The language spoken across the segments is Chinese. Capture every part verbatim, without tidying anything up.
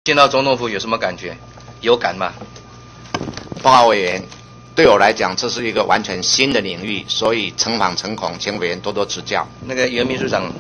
见到总统府有什么感觉？有感吗？ 报告委员，对我来讲，这是一个完全新的领域，所以诚惶诚恐，请委员多多指教。 那个原秘书长，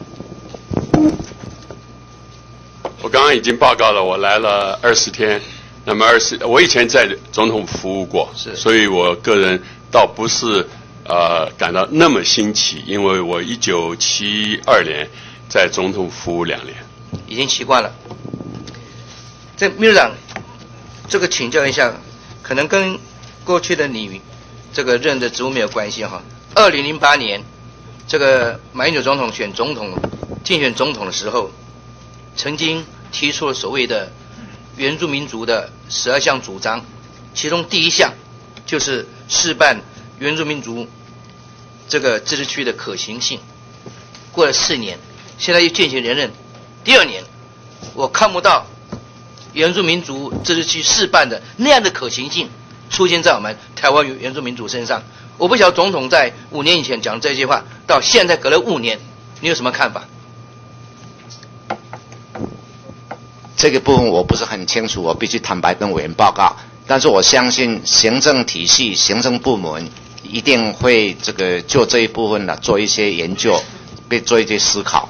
我刚刚已经报告了，我来了二十天。那么二十，我以前在总统府服务过， 是， 所以我个人倒不是呃感到那么新奇，因为我一九七二年在总统服务两年， 已经习惯了。这秘书长，这个请教一下，可能跟过去的你这个任的职务没有关系哈。二零零八年，这个马英九总统选总统、竞选总统的时候，曾经提出了所谓的原住民族的十二项主张，其中第一项就是试办原住民族这个自治区的可行性。过了四年，现在又进行连任，第二年，我看不到原住民族自治区试办的那样的可行性出现在我们台湾原住民族身上。我不晓得总统在五年以前讲这句话，到现在隔了五年，你有什么看法？ 这个部分我不是很清楚，我必须坦白跟委员报告。但是我相信行政体系、行政部门一定会这个就这一部分呢做一些研究，并做一些思考。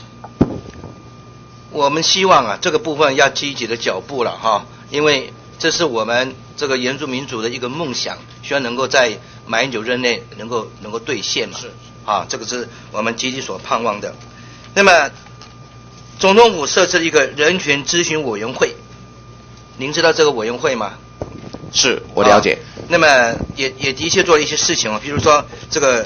我们希望啊，这个部分要积极的脚步了哈，因为这是我们这个原住民族的一个梦想，希望能够在马英九任内能够能够兑现嘛。是啊，这个是我们积极所盼望的。那么，总统府设置了一个人权咨询委员会，您知道这个委员会吗？ 是我了解。 啊、那么也也的确做了一些事情啊，比如说这个。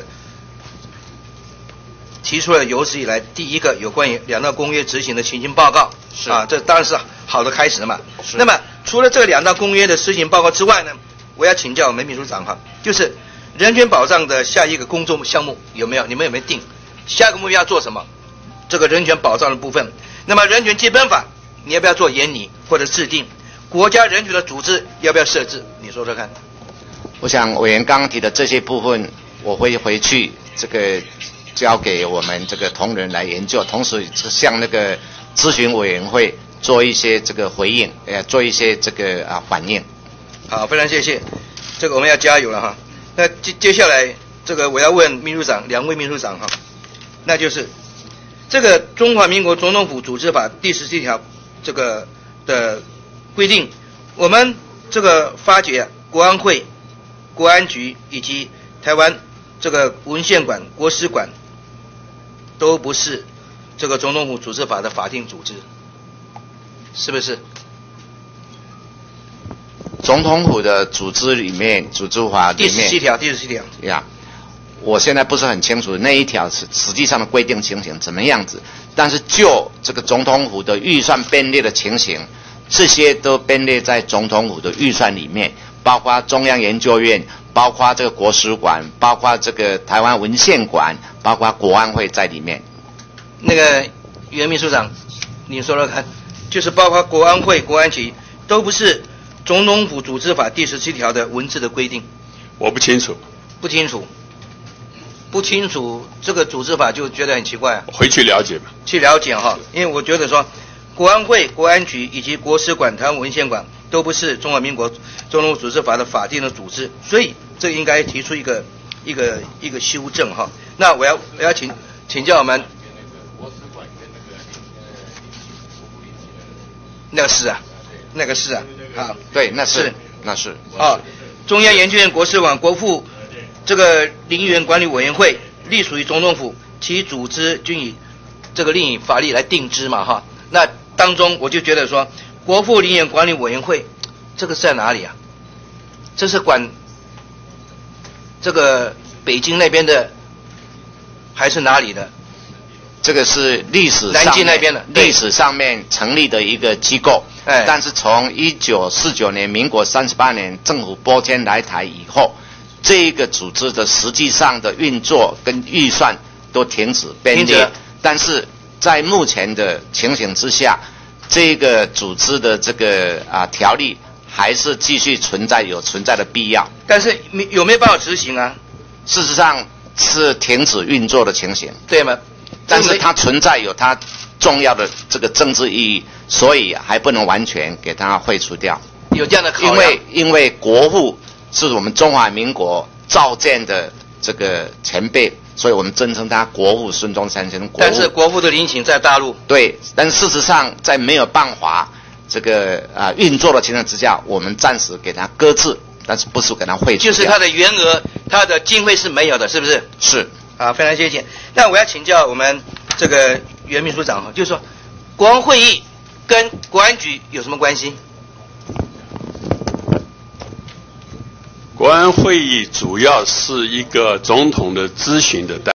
提出了有史以来第一个有关于两道公约执行的情形报告，是啊，这当然是好的开始嘛。那么除了这个两道公约的施行报告之外呢，我要请教我们秘书长哈，就是人权保障的下一个工作项目有没有？你们有没有定下一个目标要做什么？这个人权保障的部分，那么人权基本法你要不要做研拟或者制定？国家人权的组织要不要设置？你说说看。 我想委员刚刚提的这些部分，我会回去这个。交给我们这个同仁来研究，同时向那个咨询委员会做一些这个回应，呃，做一些这个啊反应。 好，非常谢谢，这个我们要加油了哈。那接接下来这个我要问秘书长，两位秘书长哈，那就是这个中华民国总统府组织法第十七条这个的规定，我们这个发觉国安会、国安局以及台湾这个文献馆、国史馆。都不是这个总统府组织法的法定组织，是不是？ 总统府的组织里面，组织法里面第十七条，第十七条呀，我现在不是很清楚那一条是实际上的规定情形怎么样子，但是就这个总统府的预算编列的情形，这些都编列在总统府的预算里面，包括中央研究院。包括这个国史馆，包括这个台湾文献馆，包括国安会在里面。 那个原秘书长，你说说看，就是包括国安会、国安局，都不是总统府组织法第十七条的文字的规定。 我不清楚。 不清楚，不清楚，这个组织法就觉得很奇怪啊。 回去了解吧。 去了解哈，因为我觉得说，国安会、国安局以及国史馆、台湾文献馆都不是中华民国总统府组织法的法定的组织，所以。这应该提出一个一个一个修正哈。那我要我要请请教我们，那个是啊，那个是啊，好， 对，那是是那是啊，中央研究院国史馆国父这个陵园管理委员会隶属于总统府，其组织均以这个另以法律来定之嘛哈。那当中我就觉得说，国父陵园管理委员会这个是在哪里啊？这是管。这个北京那边的还是哪里的？ 这个是历史上南京那边的历史上面成立的一个机构， 哎， 但是从一九四九年民国三十八年政府拨迁来台以后，这个组织的实际上的运作跟预算都停止编列，但是在目前的情形之下，这个组织的这个啊条例。还是继续存在有存在的必要， 但是有没有办法执行啊？ 事实上是停止运作的情形， 对吗？ 但是它存在有它重要的这个政治意义，所以还不能完全给它废除掉。 有这样的考量， 因为因为国父是我们中华民国造建的这个前辈，所以我们尊称他国父孙中山先生。 但是国父的陵寝在大陆， 对，但事实上在没有办法这个啊、呃、运作的情况之下，我们暂时给他搁置，但是不是给他废除掉。 就是它的原额，它的经费是没有的，是不是？ 是。 啊，非常谢谢。那我要请教我们这个袁秘书长哈，就是说，国安会议跟国安局有什么关系？ 国安会议主要是一个总统的咨询的单